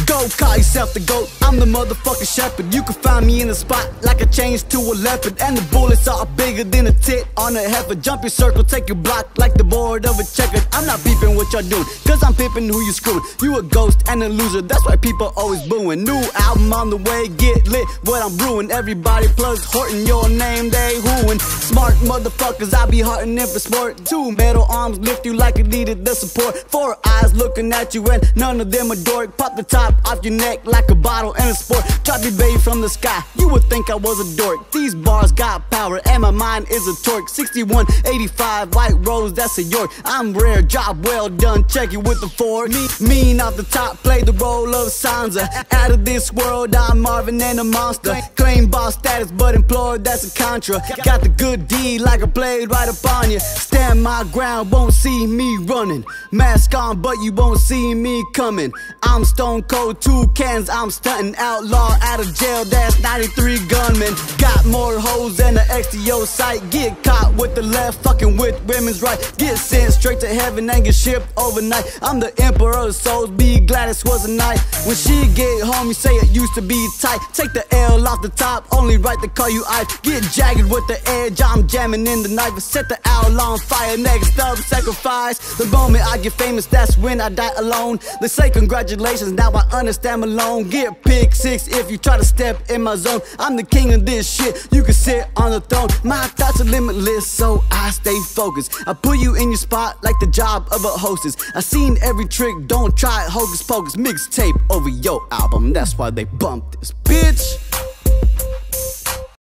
Go call yourself the GOAT, I'm the motherfucking Sheppard. You can find me in the spot like a change to a leopard. And the bullets are bigger than a tit on a heifer. Jump your circle, take your block like the board of a checker. I'm not peeping what y'all doing, cause I'm pimping who you screwing. You a ghost and a loser, that's why people always booing. New album on the way, get lit, what I'm brewing. Everybody plus Horton, your name they whoin. Smart motherfuckers, I be heartin' in for sport. Two metal arms lift you like it needed the support. Four eyes looking at you and none of them a dork. Pop the top off your neck like a bottle in a sport. Drop your baby from the sky, you would think I was a dork. These bars got power and my mind is a torque. 6185 white rose, that's a York. I'm rare, job well done, check it with the fork. Mean off the top, play the role of Sansa. Out of this world, I'm Marvin and a monster. Claim boss status, but employed, that's a contra. Got the good deed like a blade right upon you. Stand my ground, won't see me running. Mask on, but you won't see me coming. I'm stone cold, 2 cans, I'm stunting. Outlaw out of jail, that's 93 gunmen. Got more hoes than the XTO site. Get caught with the left, fucking with women's right. Get sent straight to heaven and get shipped overnight. I'm the emperor of souls, be glad this was a night. When she get home, you say it used to be tight. Take the L off the top, only right to call you ice. Get jagged with the edge, I'm jamming in the knife. And set the owl on fire, next up, sacrifice. The moment I get famous, that's when I die alone. They say congratulations, now I understand Malone. Get pick 6 if you try to step in my zone. I'm the king of this shit, you can sit on the throne. My thoughts are limitless, so I stay focused. I put you in your spot like the job of a hostess. I seen every trick, don't try it, hocus pocus. Mixtape over your album, that's why they bumped this, bitch.